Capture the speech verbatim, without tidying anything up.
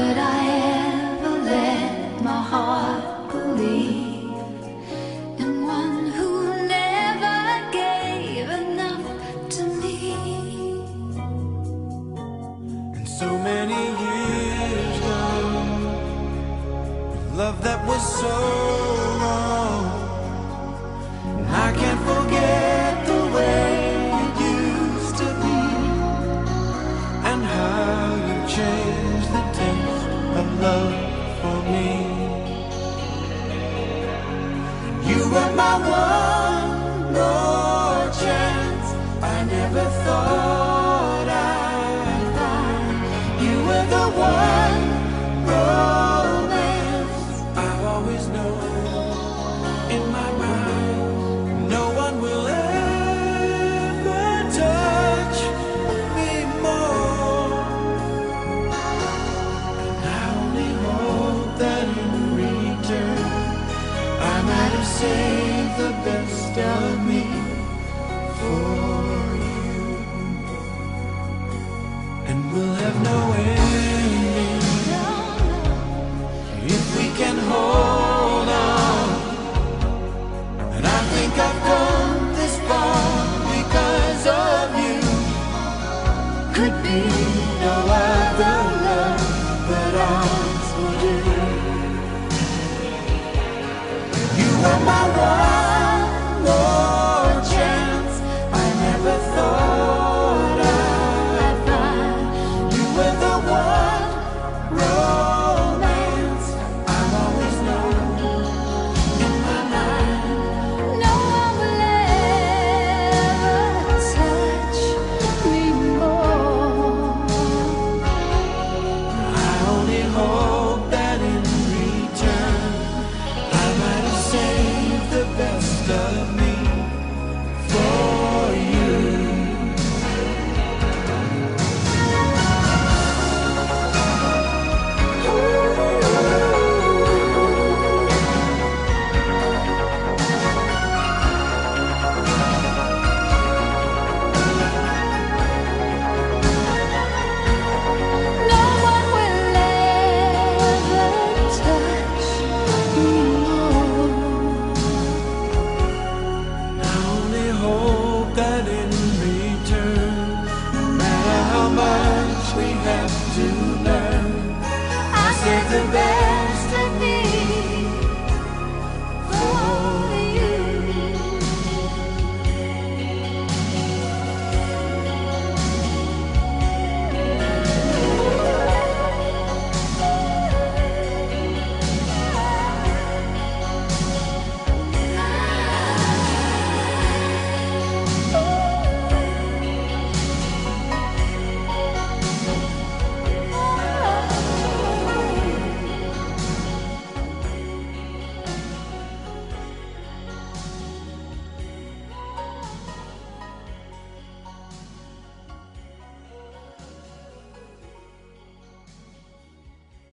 Could I ever let my heart believe in one who never gave enough to me? And so many years gone, love that was so wrong, and I can't forget the way it used to be, and how you changed the taste of love for me. You were my one more chance. I never thought I'd find. You were the one romance I've always known in my mind. No one will ever touch me more, and I only hope that in return I might have saved the best of me for you, and we'll have no ending if we can hold on. And I think I've come this far because of you. Could be no other love but ours will do. You were my one more chance. I never thought I'd find. You were the one romance I've always known in my mind. No one will ever touch me more. I only hope that in return I might have saved the best of me for you. No one will ever touch me more. I only hope that in return, no matter how much we have to learn, I save the best.